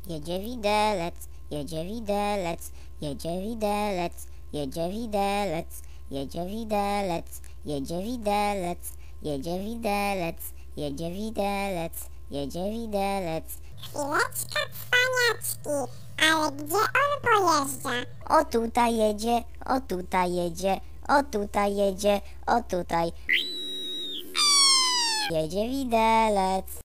Jedzie widelec, jedzie widelec, jedzie widelec, jedzie widelec, jedzie widelec, jedzie widelec, jedzie widelec, jedzie widelec, jedzie widelec. Chwileczka, cwaniaczki, ale gdzie on pojeżdża? O tutaj jedzie, o tutaj jedzie, o tutaj jedzie, o tutaj. Jedzie widelec.